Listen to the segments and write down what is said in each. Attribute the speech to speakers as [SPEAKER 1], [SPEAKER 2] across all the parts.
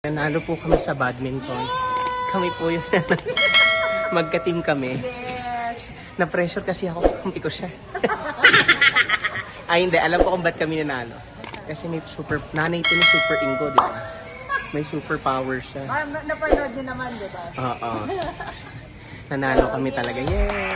[SPEAKER 1] Nanalo po kami sa badminton. Kami po yung magka-team kami. Na-pressure kasi ako, kampi ko siya. Ay hindi, alam ko kung ba't kami nanalo. Kasi may super, nanay ito ni Super Ingo, di ba? May super power siya.
[SPEAKER 2] Napanood niyo naman, di ba?
[SPEAKER 1] Oo. Nanalo kami talaga. Yay!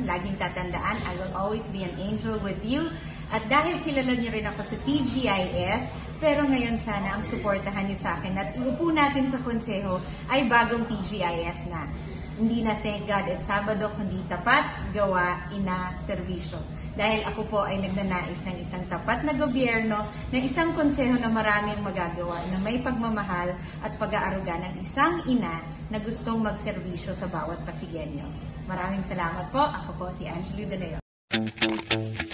[SPEAKER 3] laging tatandaan, I will always be an angel with you. At dahil kilala niyo rin ako sa TGIS, pero ngayon sana ang suportahan niyo sa akin at upo natin sa konseho ay bagong TGIS na. Hindi na thank God at Sabado, kundi tapat, gawa, ina, serbisyo. Dahil ako po ay nagnanais ng isang tapat na gobyerno, ng isang konseho na maraming magagawa, na may pagmamahal at pag-aaruga ng isang ina na gustong magserbisyo sa bawat Pasigueño. Maraming salamat po. Ako po si Angeline De Leon.